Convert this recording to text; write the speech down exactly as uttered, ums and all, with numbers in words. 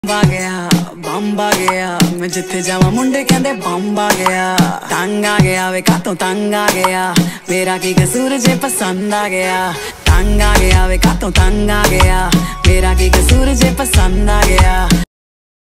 आ गया बंब आ गया मैं जिथे जावा मुंडे कहंदे बंब आ गया तंग आ गया वे कातों तंग आ गया मेरा की कसूर जे पसंद आ गया तंग आ गया वे कातों तंग आ गया मेरा की कसूर जे पसंद आ गया।